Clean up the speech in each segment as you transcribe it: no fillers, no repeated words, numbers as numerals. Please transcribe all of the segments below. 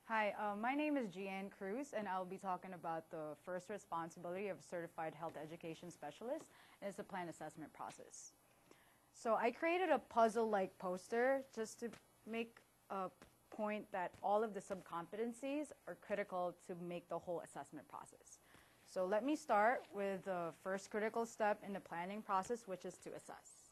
Hi, my name is Jeanne Cruz, and I'll be talking about the first responsibility of a certified health education specialist, and it's the plan assessment process. So I created a puzzle-like poster just to make a point that all of the subcompetencies are critical to make the whole assessment process. So let me start with the first critical step in the planning process, which is to assess.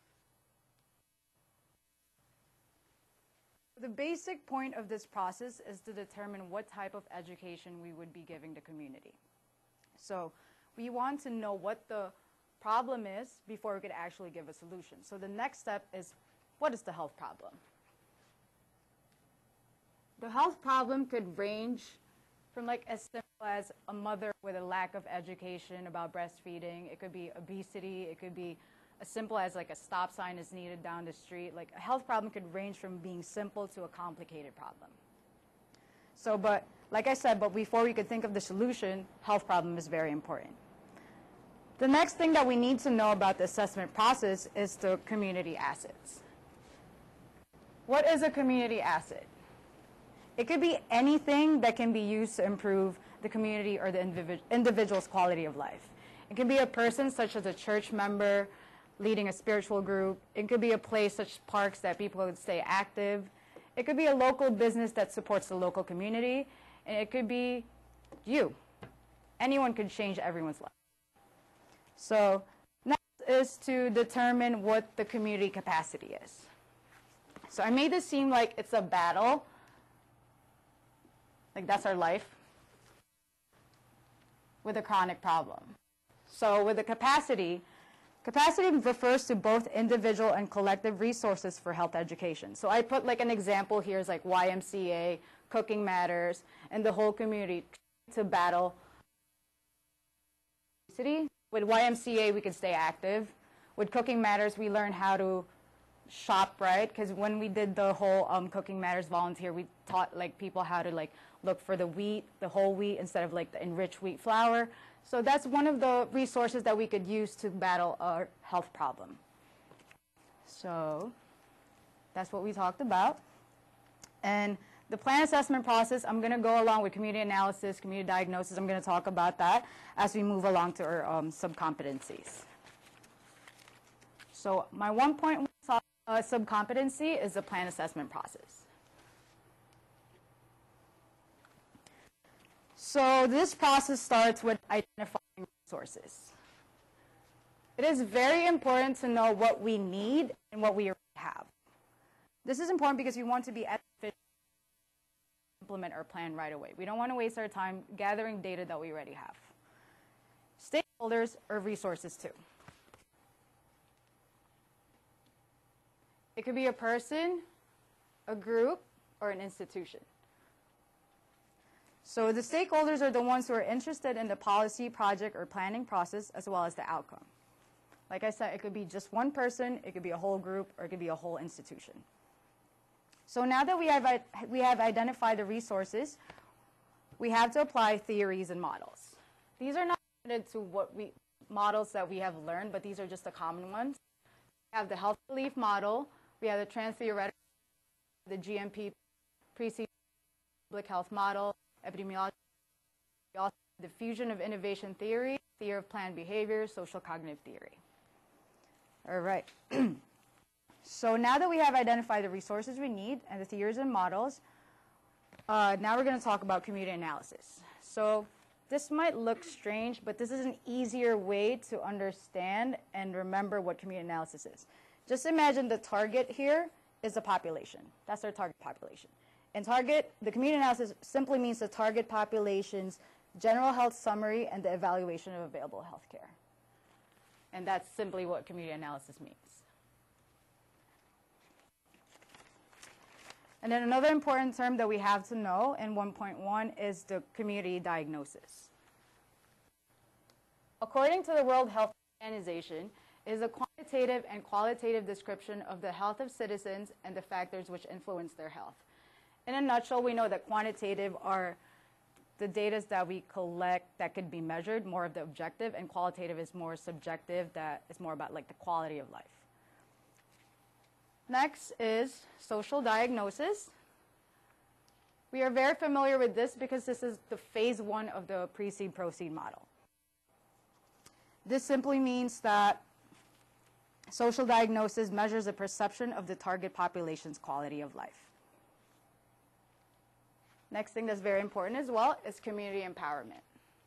The basic point of this process is to determine what type of education we would be giving the community. So we want to know what the problem is before we could actually give a solution. So the next step is, what is the health problem? The health problem could range from like as simple as a mother with a lack of education about breastfeeding. It could be obesity. It could be as simple as like a stop sign is needed down the street. Like a health problem could range from being simple to a complicated problem. So, but like I said, but before we could think of the solution, health problem is very important. The next thing that we need to know about the assessment process is the community assets. What is a community asset? It could be anything that can be used to improve the community or the individual's quality of life. It can be a person such as a church member leading a spiritual group. It could be a place such as parks that people would stay active. It could be a local business that supports the local community. And it could be you. Anyone could change everyone's life. So next is to determine what the community capacity is. So I made this seem like it's a battle. Like that's our life with a chronic problem. So with the capacity refers to both individual and collective resources for health education. So I put like an example here is like YMCA, Cooking Matters, and the whole community to battle obesity. With YMCA, we can stay active. With Cooking Matters, we learn how to shop right, because when we did the whole Cooking Matters volunteer, we taught like people how to like look for the wheat, the whole wheat, instead of like the enriched wheat flour. So that's one of the resources that we could use to battle our health problem. So that's what we talked about. And the plan assessment process, I'm going to go along with community analysis, community diagnosis. I'm going to talk about that as we move along to our subcompetencies. So my 1.1 subcompetency is the plan assessment process. So this process starts with identifying resources. It is very important to know what we need and what we already have. This is important because we want to be efficient to implement our plan right away. We don't want to waste our time gathering data that we already have. Stakeholders are resources too. It could be a person, a group, or an institution. So the stakeholders are the ones who are interested in the policy, project, or planning process, as well as the outcome. Like I said, it could be just one person, it could be a whole group, or it could be a whole institution. So now that we have identified the resources, we have to apply theories and models. These are not limited to models that we have learned, but these are just the common ones. We have the health belief model, we have the trans-theoretical, the GMP, preceding public health model, epidemiology, we also have the fusion of innovation theory, theory of planned behavior, social cognitive theory. All right. So now that we have identified the resources we need and the theories and models, now we're going to talk about community analysis. So this might look strange, but this is an easier way to understand and remember what community analysis is. Just imagine the target here is the population. That's our target population. And the community analysis simply means the target population's general health summary and the evaluation of available health care. And that's simply what community analysis means. And then another important term that we have to know in 1.1 is the community diagnosis. According to the World Health Organization, it is a quantitative and qualitative description of the health of citizens and the factors which influence their health. In a nutshell, we know that quantitative are the data that we collect that could be measured, more of the objective, and qualitative is more subjective, that is more about like the quality of life. Next is social diagnosis. We are very familiar with this because this is the phase 1 of the pre-seed proceed model. This simply means that social diagnosis measures the perception of the target population's quality of life. Next thing that's very important as well is community empowerment.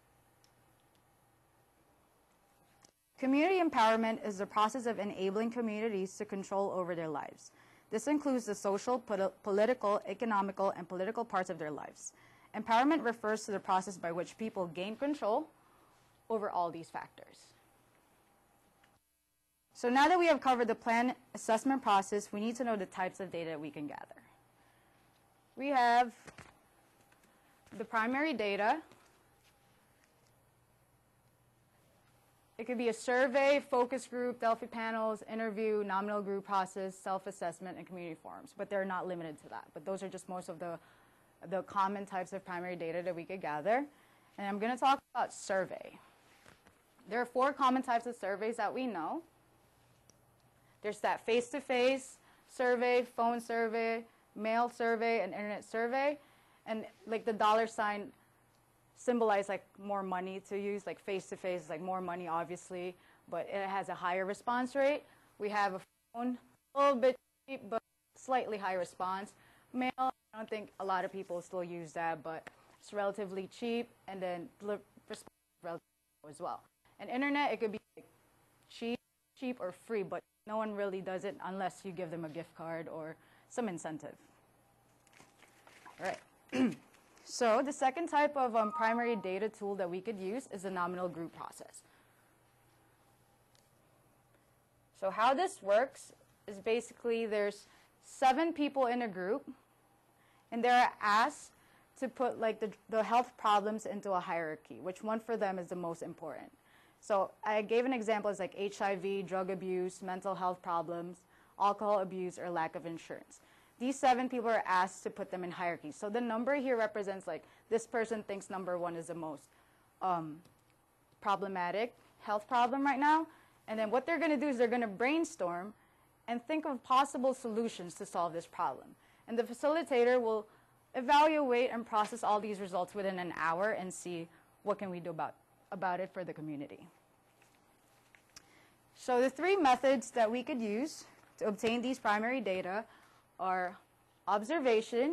Community empowerment is the process of enabling communities to control over their lives. This includes the social, political, economical, and political parts of their lives. Empowerment refers to the process by which people gain control over all these factors. So now that we have covered the plan assessment process, we need to know the types of data we can gather. We have the primary data. It could be a survey, focus group, Delphi panels, interview, nominal group process, self-assessment, and community forums. But they're not limited to that. But those are just most of the common types of primary data that we could gather. And I'm going to talk about survey. There are 4 common types of surveys that we know. There's that face-to-face survey, phone survey, mail survey, and internet survey. And like the dollar sign symbolize like more money to use, like face-to-face is like more money obviously, but it has a higher response rate. We have a phone, a little bit cheap, but slightly high response. Mail, I don't think a lot of people still use that, but it's relatively cheap, and then response relatively low as well. And internet, it could be like cheap or free, but no one really does it unless you give them a gift card or some incentive. All right. So the second type of primary data tool that we could use is the nominal group process. So how this works is basically there's 7 people in a group, and they're asked to put like the health problems into a hierarchy, which one for them is the most important. So I gave an example as like HIV, drug abuse, mental health problems, alcohol abuse, or lack of insurance. These 7 people are asked to put them in hierarchies. So the number here represents like this person thinks number 1 is the most problematic health problem right now. And then what they're going to do is they're going to brainstorm and think of possible solutions to solve this problem. And the facilitator will evaluate and process all these results within an hour and see what can we do about it for the community. So the 3 methods that we could use to obtain these primary data are observation,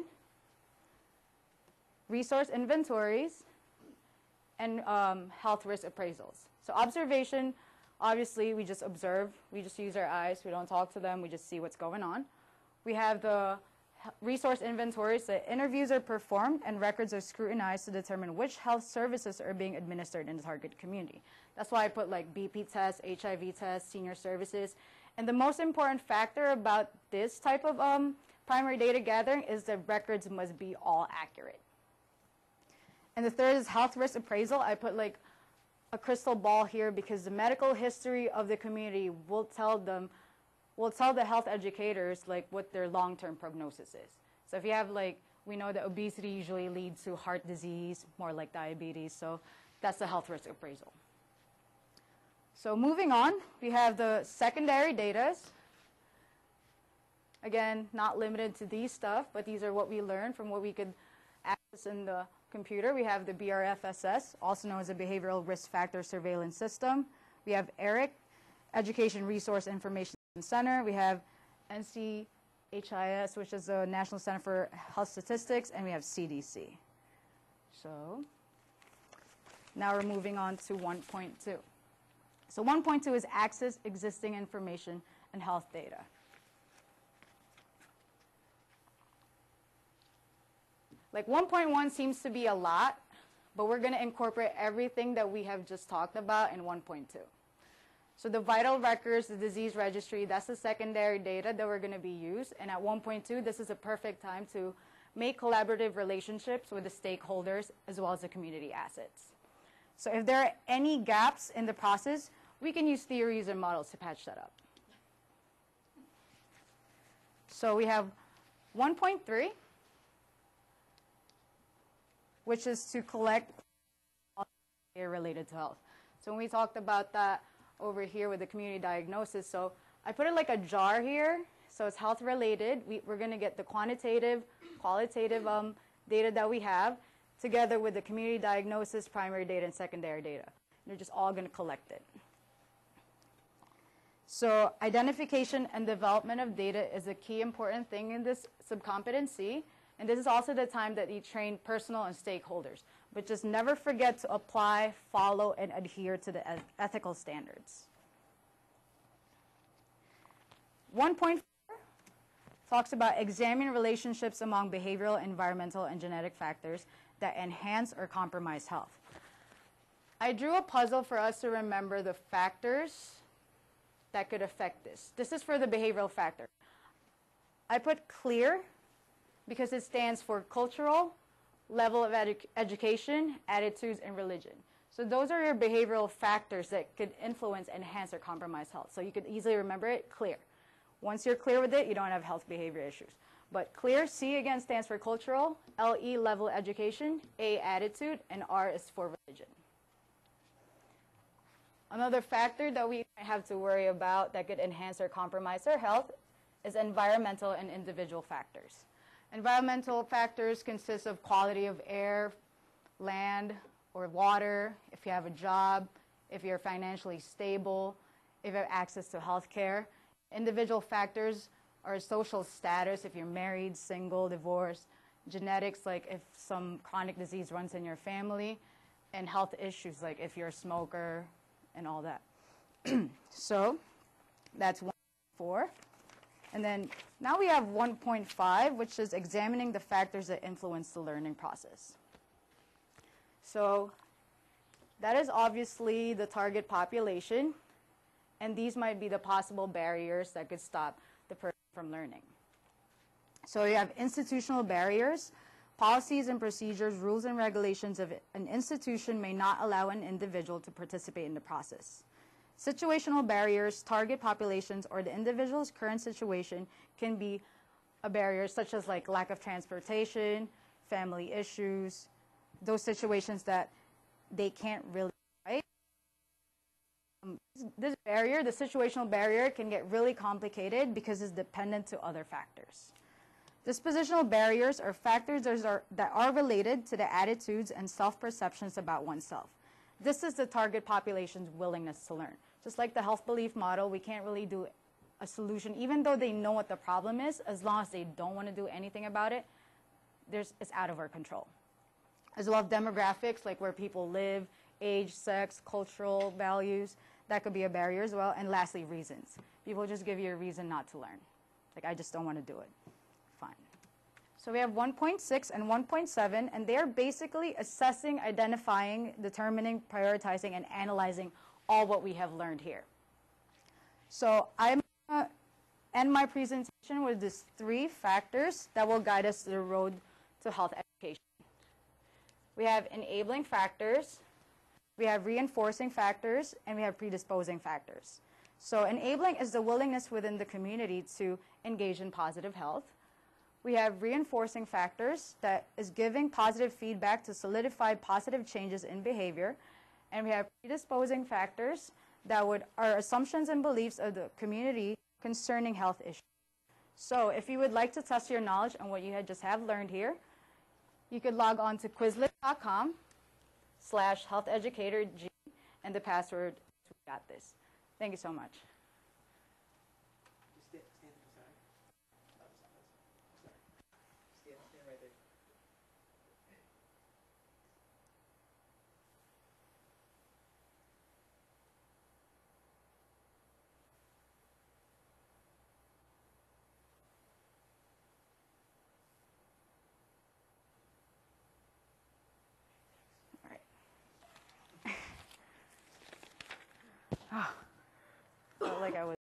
resource inventories, and health risk appraisals. So observation, obviously we just observe, we just use our eyes, we don't talk to them, we just see what's going on. We have the resource inventories, the interviews are performed and records are scrutinized to determine which health services are being administered in the target community. That's why I put like BP tests, HIV tests, senior services. And the most important factor about this type of primary data gathering is the records must be all accurate. And the third is health risk appraisal. I put like a crystal ball here because the medical history of the community will tell the health educators like what their long-term prognosis is. So if you have like, we know that obesity usually leads to heart disease, more like diabetes, so that's the health risk appraisal. So moving on, we have the secondary data. Again, not limited to these stuff, but these are what we learned from what we could access in the computer. We have the BRFSS, also known as the Behavioral Risk Factor Surveillance System. We have ERIC, Education Resource Information Center. We have NCHIS, which is the National Center for Health Statistics, and we have CDC. So now we're moving on to 1.2. So 1.2 is access existing information and health data. Like 1.1 seems to be a lot, but we're going to incorporate everything that we have just talked about in 1.2. So the vital records, the disease registry, that's the secondary data that we're going to be used. And at 1.2, this is a perfect time to make collaborative relationships with the stakeholders as well as the community assets. So if there are any gaps in the process, we can use theories and models to patch that up. So we have 1.3, which is to collect all data related to health. So when we talked about that over here with the community diagnosis, so I put it like a jar here. So it's health related. We're going to get the quantitative, qualitative data that we have, together with the community diagnosis, primary data, and secondary data. They're just all going to collect it. So identification and development of data is a key important thing in this subcompetency. And this is also the time that you train personal and stakeholders. But just never forget to apply, follow, and adhere to the ethical standards. 1.4 talks about examining relationships among behavioral, environmental, and genetic factors that enhance or compromise health. I drew a puzzle for us to remember the factors that could affect this. This is for the behavioral factor. I put CLEAR because it stands for cultural, level of education, attitudes, and religion. So those are your behavioral factors that could influence, enhance, or compromise health. So you could easily remember it, CLEAR. Once you're clear with it, you don't have health behavior issues. But CLEAR, C again stands for cultural, LE level education, A attitude, and R is for religion. Another factor that we have to worry about that could enhance or compromise our health is environmental and individual factors. Environmental factors consist of quality of air, land, or water, if you have a job, if you're financially stable, if you have access to health care. Individual factors are social status, if you're married, single, divorced, genetics, like if some chronic disease runs in your family, and health issues, like if you're a smoker and all that. So that's 1.4. And then now we have 1.5, which is examining the factors that influence the learning process. So that is obviously the target population. And these might be the possible barriers that could stop the person from learning. So you have institutional barriers. Policies and procedures, rules and regulations of an institution may not allow an individual to participate in the process. Situational barriers, target populations, or the individual's current situation can be a barrier, such as like lack of transportation, family issues, those situations that they can't really. This barrier, the situational barrier, can get really complicated because it's dependent to other factors. Dispositional barriers are factors that are related to the attitudes and self-perceptions about oneself. This is the target population's willingness to learn. Just like the health belief model, we can't really do a solution, even though they know what the problem is, as long as they don't want to do anything about it, it's out of our control. As well as demographics, like where people live, age, sex, cultural values, that could be a barrier as well. And lastly, reasons. People just give you a reason not to learn. Like, I just don't want to do it. Fine. So we have 1.6 and 1.7, and they're basically assessing, identifying, determining, prioritizing, and analyzing all what we have learned here. So I'm going to end my presentation with these 3 factors that will guide us to the road to health education. We have enabling factors, we have reinforcing factors, and we have predisposing factors. So enabling is the willingness within the community to engage in positive health. We have reinforcing factors that is giving positive feedback to solidify positive changes in behavior. And we have predisposing factors that are assumptions and beliefs of the community concerning health issues. So if you would like to test your knowledge on what you had just have learned here, you could log on to quizlet.com/healtheducatorg, and the password is "we got this." Thank you so much. Stand right there. Felt like I was